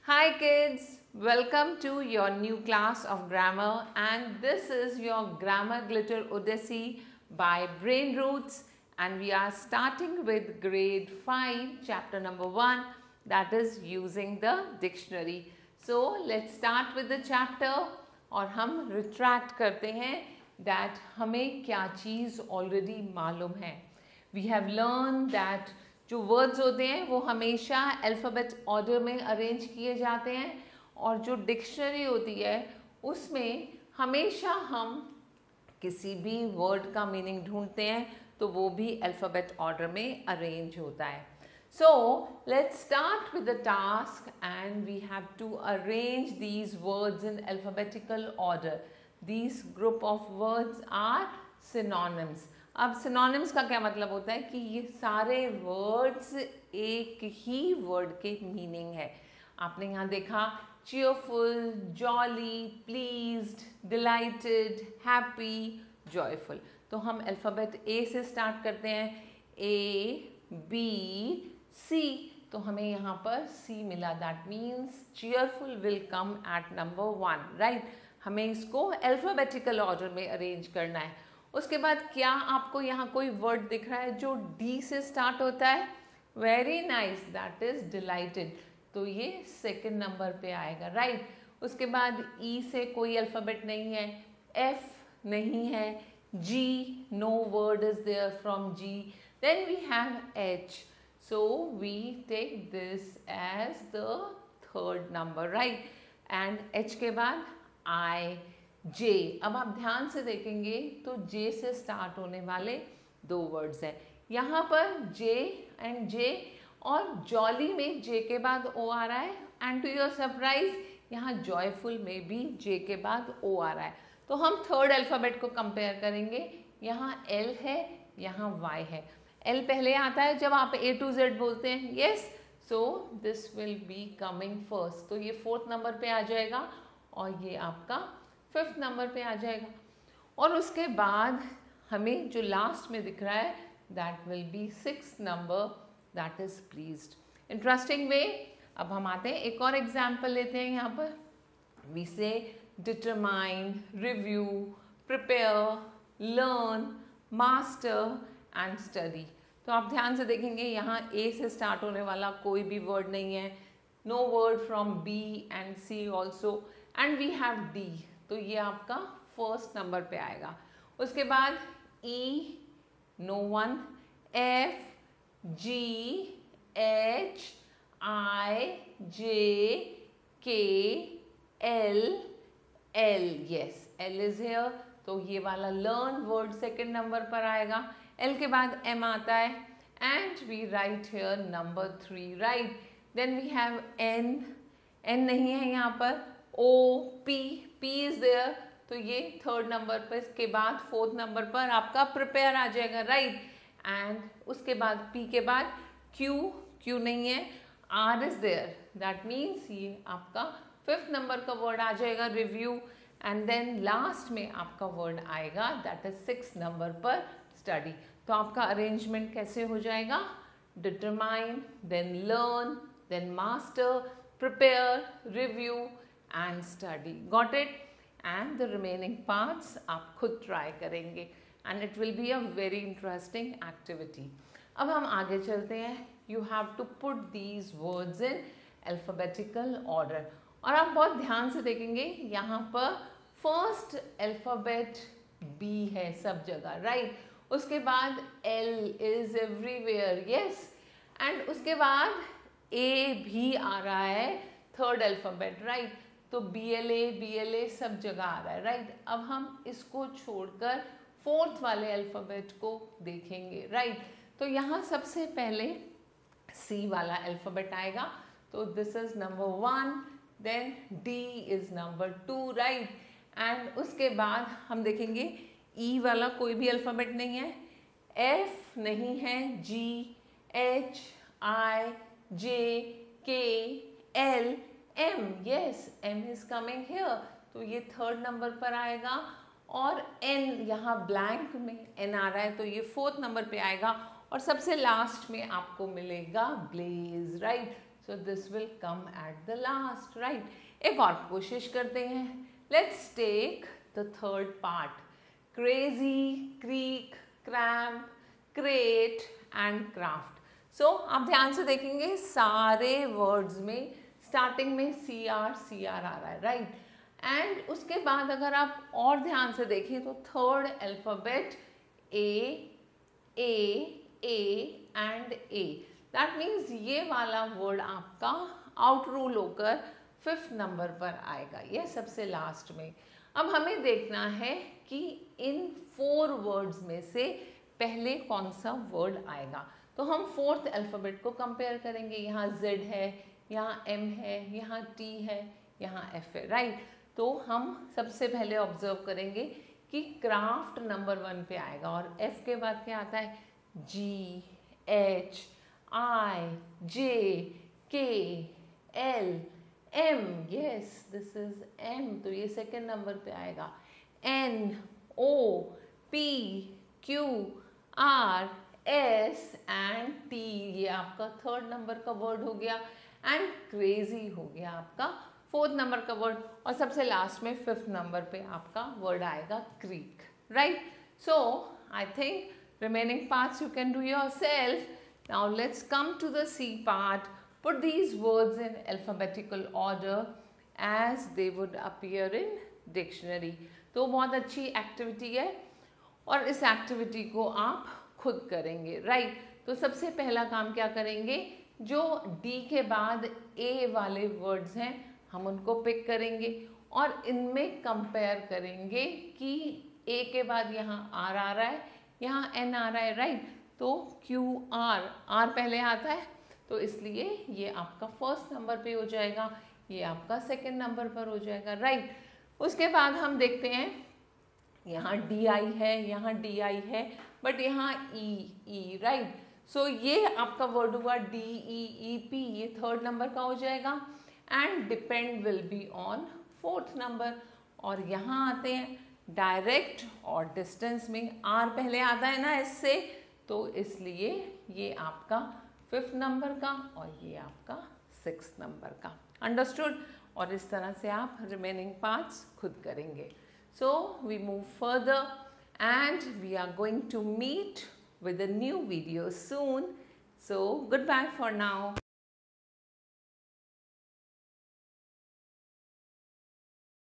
Hi kids, welcome to your new class of grammar, and this is your Grammar Glitter Odyssey by Brain Roots, and we are starting with grade 5 chapter number 1, that is using the dictionary. So let's start with the chapter और हम retract करते हैं that हमें क्या चीज़ already मालूम है. We have learned that जो words होते हैं वो हमेशा अल्फ़ाबेट ऑर्डर में अरेंज किए जाते हैं और जो डिक्शनरी होती है उसमें हमेशा हम किसी भी वर्ड का मीनिंग ढूंढते हैं तो वो भी अल्फ़ाबेट ऑर्डर में अरेंज होता है. So let's start with the task and we have to arrange these words in alphabetical order. These group of words are synonyms. अब सिनोनिम्स का क्या मतलब होता है कि ये सारे वर्ड्स एक ही वर्ड के मीनिंग है. आपने यहाँ देखा cheerful, jolly, pleased, delighted, happy, joyful. तो हम अल्फ़ाबेट A से स्टार्ट करते हैं. A, B, C. तो हमें यहाँ पर C मिला. That means cheerful will come at number 1, right. हमें इसको अल्फ़ाबेटिकल ऑर्डर में अरेंज करना है. उसके बाद क्या आपको यहाँ कोई वर्ड दिख रहा है जो डी से स्टार्ट होता है? Very nice, that is delighted. तो ये सेकंड नंबर पे आएगा, राइट. उसके बाद ई से कोई अल्फ़ाबेट नहीं है, एफ नहीं है, G, no word is there from G. Then we have H, so we take this as the third number, right. And H के बाद आई, जे. अब आप ध्यान से देखेंगे तो जे से स्टार्ट होने वाले दो वर्ड्स हैं यहाँ पर, जे एंड जे. और जॉली में जे के बाद ओ आ रहा है एंड टू योर सरप्राइज यहाँ जॉयफुल में भी जे के बाद ओ आ रहा है. तो हम थर्ड अल्फ़ाबेट को कंपेयर करेंगे. यहाँ एल है, यहाँ वाई है. एल पहले आता है जब आप ए टू जेड बोलते हैं. Yes, so this will be coming first. तो ये फोर्थ नंबर पे आ जाएगा और ये आपका फिफ्थ नंबर पे आ जाएगा. और उसके बाद हमें जो लास्ट में दिख रहा है that will be sixth number, that is pleased. Interesting way. अब हम आते हैं एक और एग्जाम्पल लेते हैं. यहाँ पर we see determine, review, prepare, learn, master and study. तो आप ध्यान से देखेंगे यहाँ ए से स्टार्ट होने वाला कोई भी वर्ड नहीं है. No word from B and C also. And we have D. तो ये आपका फर्स्ट नंबर पे आएगा. उसके बाद E, no one. F, G, H, I, J, K, L, L. Yes, L is here. तो ये वाला लर्न वर्ड सेकंड नंबर पर आएगा. एल के बाद एम आता है and we write here number 3, right. Then we have N. N नहीं है यहाँ पर. O, P, P is there. तो ये थर्ड नंबर पर. इसके बाद फोर्थ नंबर पर आपका प्रिपेयर आ जाएगा, राइट. एंड उसके बाद पी के बाद क्यू, क्यू नहीं है. R is there. That means ये आपका फिफ्थ नंबर का वर्ड आ जाएगा, रिव्यू. एंड देन लास्ट में आपका वर्ड आएगा दैट इज सिक्स नंबर पर, स्टडी. तो आपका अरेंजमेंट कैसे हो जाएगा? Determine, then learn, then master, prepare, review and study. Got it? And the remaining parts आप खुद try करेंगे and it will be a very interesting activity. अब हम आगे चलते हैं. You have to put these words in alphabetical order. और आप बहुत ध्यान से देखेंगे यहाँ पर first alphabet B है सब जगह, right? उसके बाद L is everywhere, yes. and उसके बाद A भी आ रहा है थर्ड अल्फ़ाबेट, राइट. तो BLA सब जगह आ रहा है, राइट. अब हम इसको छोड़कर फोर्थ वाले अल्फ़ाबेट को देखेंगे, राइट. तो यहाँ सबसे पहले C वाला अल्फ़ाबेट आएगा. तो this is number 1. Then D is number 2, right. And उसके बाद हम देखेंगे E वाला कोई भी अल्फ़ाबेट नहीं है, F नहीं है, G, H, I, J, K, L, M. yes, M is coming here. तो ये थर्ड नंबर पर आएगा. और N यहाँ ब्लैंक में N आ रहा है तो ये फोर्थ नंबर पे आएगा. और सबसे लास्ट में आपको मिलेगा blaze, right. So this will come at the last, right? एक और कोशिश करते हैं. Let's take the third part. Crazy, creak, cramp, crate and craft. So आप ध्यान से देखेंगे सारे वर्ड्स में स्टार्टिंग में CR आ रहा है, राइट? एंड उसके बाद अगर आप और ध्यान से देखें तो third alphabet A and A. That means ये वाला वर्ड आपका आउट रूल होकर 5th नंबर पर आएगा, ये सबसे लास्ट में. अब हमें देखना है कि इन 4 वर्ड्स में से पहले कौन सा वर्ड आएगा. तो हम 4th अल्फाबेट को कंपेयर करेंगे. यहाँ Z है, यहाँ M है, यहाँ T है, यहाँ F है, राइट? तो हम सबसे पहले ऑब्जर्व करेंगे कि क्राफ्ट नंबर 1 पे आएगा और F के बाद क्या आता है? G, H, I, J, K, L, M. Yes, this is M. तो ये सेकेंड नंबर पे आएगा. N, O, P, Q, R, S and T. ये आपका थर्ड नंबर का वर्ड हो गया. एंड क्रेजी हो गया आपका 4th नंबर का वर्ड. और सबसे लास्ट में 5th नंबर पे आपका वर्ड आएगा creek, right? So I think remaining parts you can do yourself. Now let's come to the C part. Put these words in alphabetical order as they would appear in dictionary. तो बहुत अच्छी activity है और इस activity को आप खुद करेंगे, राइट? तो सबसे पहला काम क्या करेंगे, जो D के बाद A वाले वर्ड्स हैं हम उनको पिक करेंगे और इनमें कंपेयर करेंगे कि A के बाद यहाँ R आ रहा है, यहाँ N आ रहा है, राइट? तो R पहले आता है तो इसलिए ये आपका फर्स्ट नंबर पे हो जाएगा, ये आपका सेकंड नंबर पर हो जाएगा, राइट? उसके बाद हम देखते हैं यहाँ DI है, यहाँ DI है, बट यहाँ E, राइट? सो ये आपका वर्ड हुआ DEEP, ये थर्ड नंबर का हो जाएगा. And depend will be on 4th number. और यहाँ आते हैं डायरेक्ट और डिस्टेंस में R पहले आता है ना इससे, तो इसलिए ये आपका 5th नंबर का और ये आपका 6th नंबर का. अंडरस्टूड? और इस तरह से आप रिमेनिंग पार्ट्स खुद करेंगे. So we move further and we are going to meet with a new video soon. So goodbye for now.